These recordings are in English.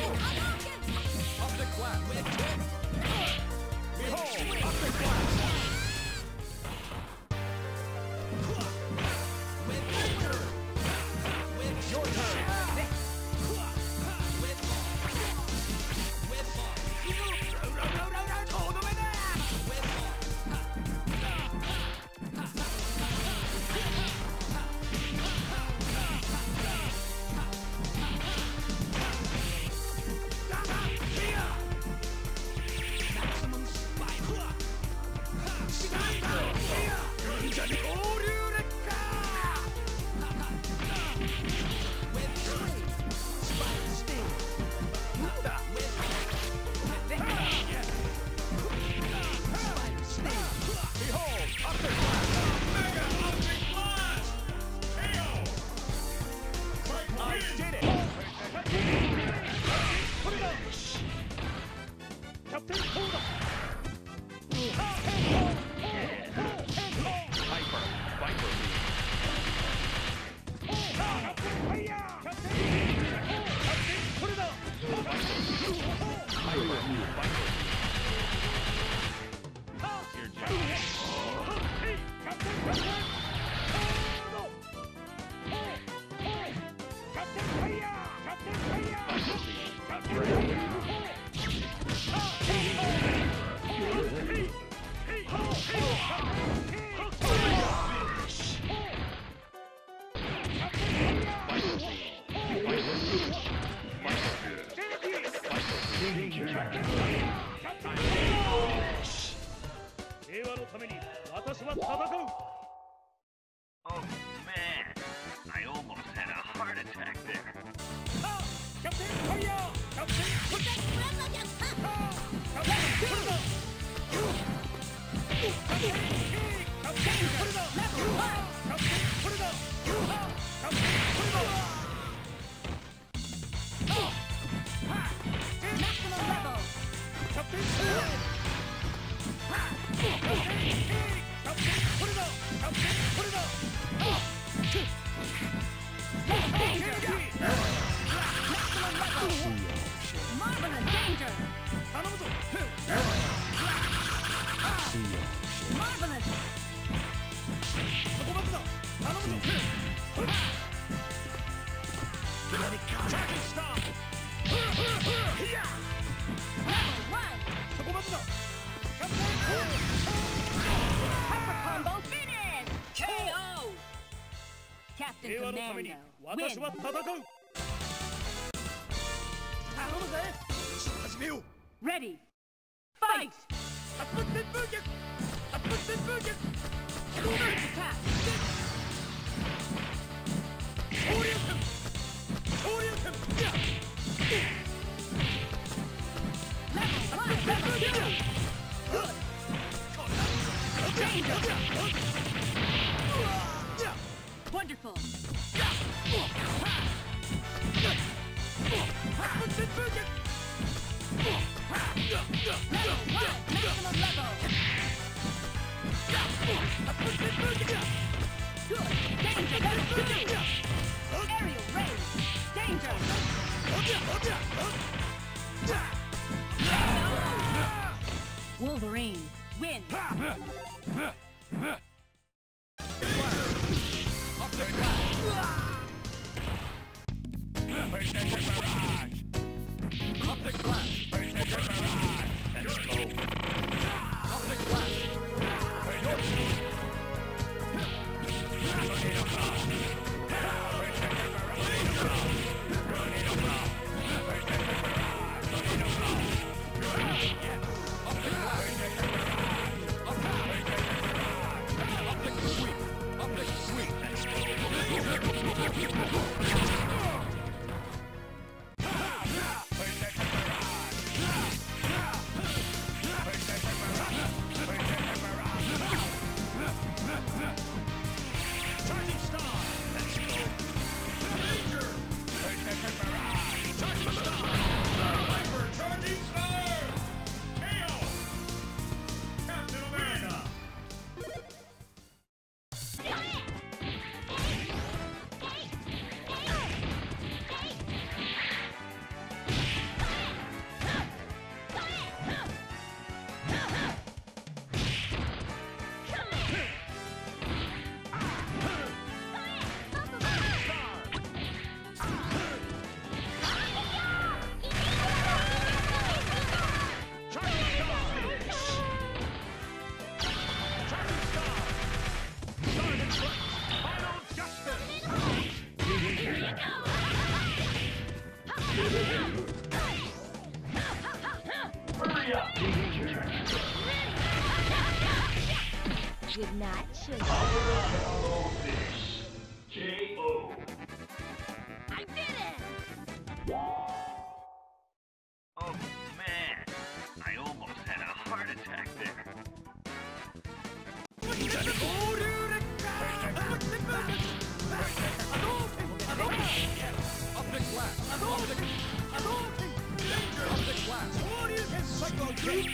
Optic blast. Behold, optic blast. Your turn. Oh man, I almost had a heart attack there. Captain Commando, win. Ready, fight! Attack! Wonderful! Maximum level! Good! Danger! Aerial raid! Danger! Wolverine, win! Optic blast. Let's go. Optic blast. Good night, sugar. KO. I did it! Oh man, I almost had a heart attack there. Optic blast. Danger. Optic blast. Cyclone kick.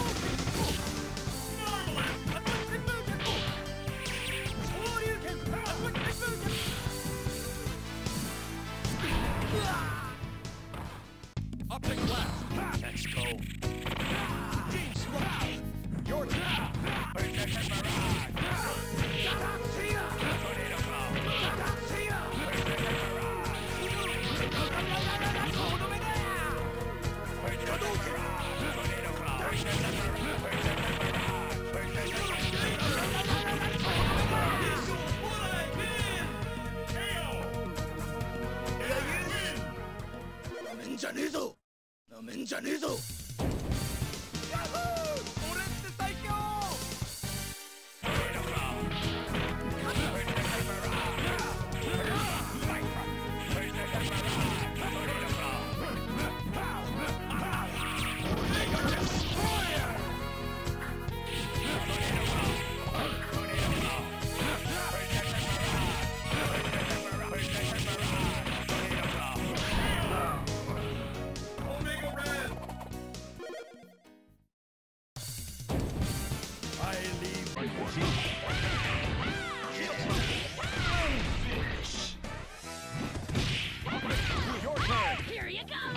Optic blast. Let's go. Gene Slide. Your turn. Your turn. Here you go!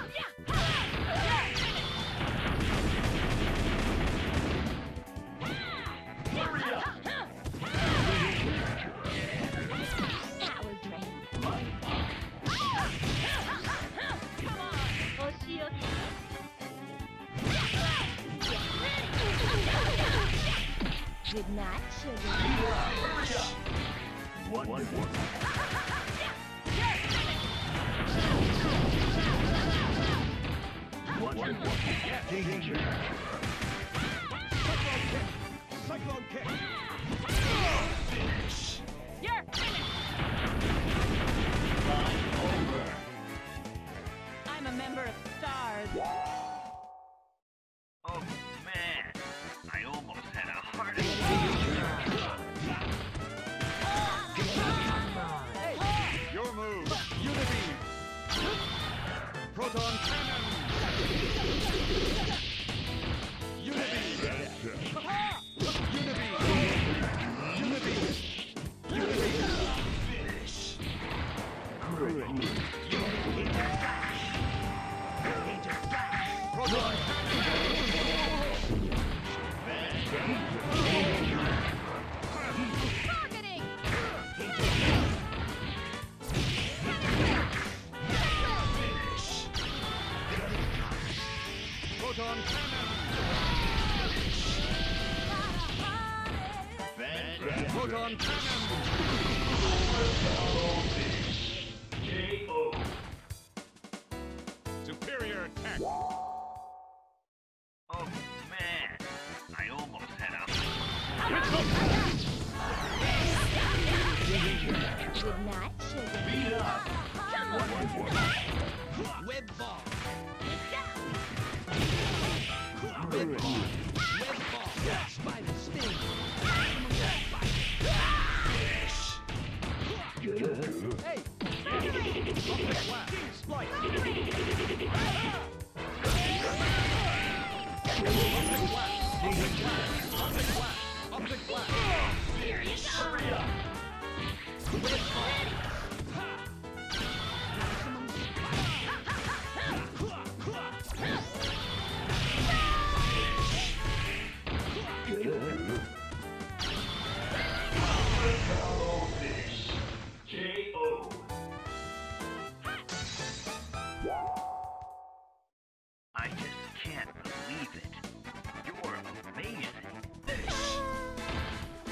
Power drain. Come on! Oshioki. Good night, sugar. Cyclone kick. You're finished! I'm a member of STARS. Oh man, I almost had a heart attack. Your move. Unibeam. Proton cannon. Unibeam. Proton. Targeting! Proton cannon. Proton cannon. KO. Superior attack. Oh man, I almost had a Good night, sugar. Come on! Web ball. Web ball. Web ball. Spider sting. Hey. Splice. Optic blast. Here you go! KO. I just can't believe it. You're amazing.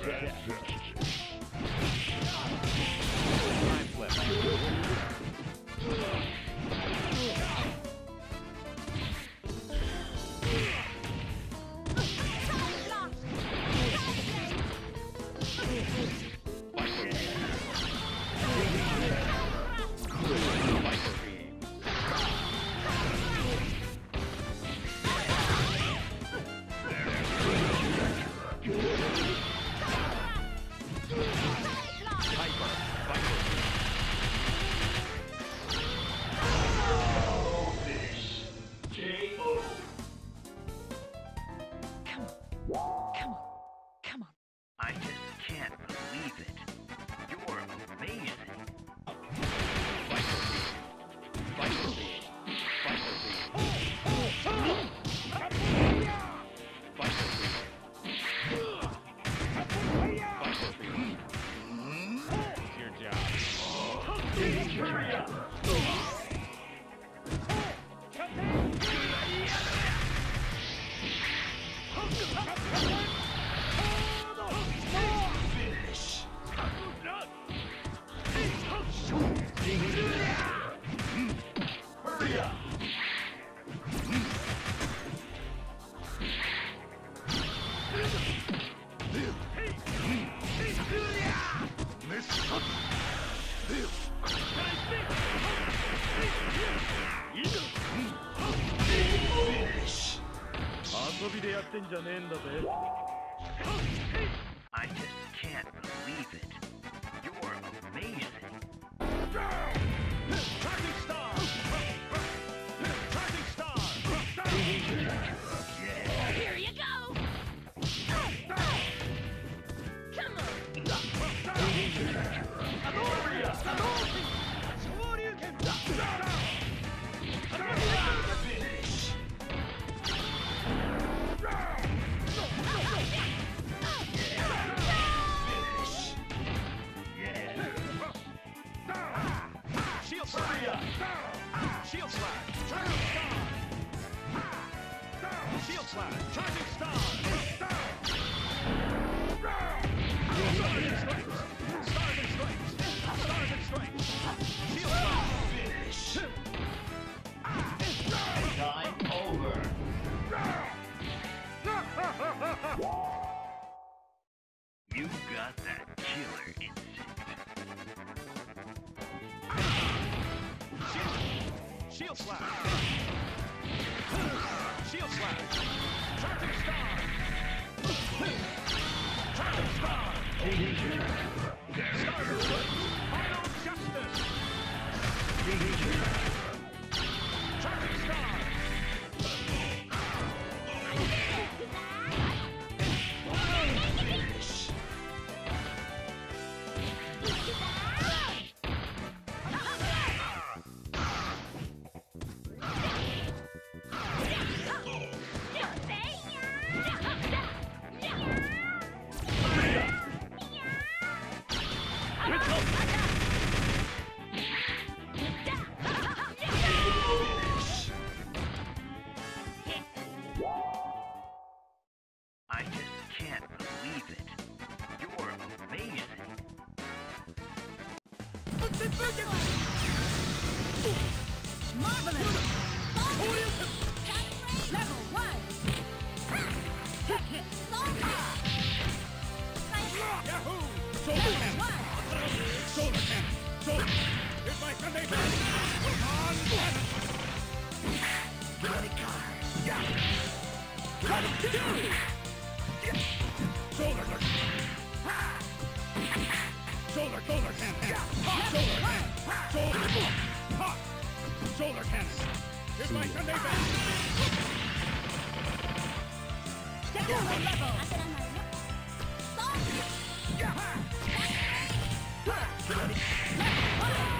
I just can't believe it. You're amazing. Your job. I just can't believe it. You're amazing. Charging star! Charging star! Here you go! Come on! Shield slide! Shield slide! Charging star! Shield slide! Charging star! Stars and stripes! Stars and stripes! Stars and stripes! Shield slide! Time over. You got that killer instinct. Shield slide! Shield slide! Charging star! Charging star! Stars and stripes! Final justice! Charging star! Finish! I just can't believe it. You're amazing. Marvelous! Level 1! Hit! Yahoo! Level 1! Shoulder cannon! Shoulder! Here's my Sunday best! On cannon! Got it, car! Yeah! Got it, do! Shoulder cannon! Shoulder cannon! Shoulder cannon! Shoulder! Hot! Shoulder cannon! Here's my Sunday best! Down a level! Yeah! Level 1!